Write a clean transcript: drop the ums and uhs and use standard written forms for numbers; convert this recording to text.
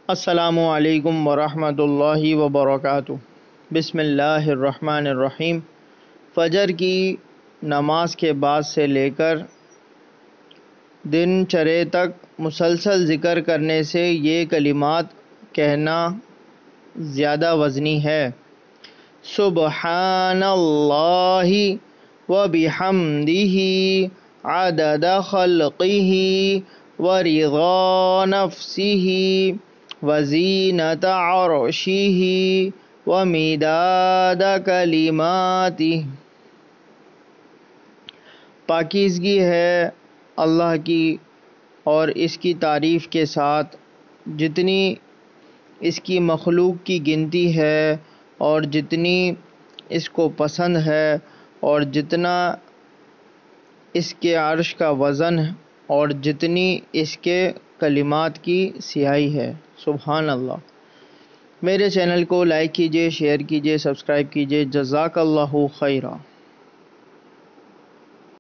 السلام علیکم ورحمۃ اللہ وبرکاتہ۔ بسم اللہ الرحمن الرحیم۔ فجر کی نماز کے بعد سے لے کر دن چڑھے تک مسلسل ذکر کرنے سے یہ کلمات کہنا زیادہ وزنی ہے۔ سبحان اللہ وبحمدہ عدد خلقہ ورضا نفسہ وزینت عرشہ ومداد کلماتہ۔ پاکیزگی ہے اللہ کی اور اس کی تعریف کے ساتھ جتنی اس کی مخلوق کی گنتی ہے اور جتنی اس کو پسند ہے اور جتنا اس کے عرش کا وزن اور جتنی اس کے کلمات کی سیاہی ہے۔ سبحان اللہ۔ میرے چینل کو لائک کیجیے، شیئر کیجیے، سبسکرائب کیجیے۔ جزاک اللہ خیرہ۔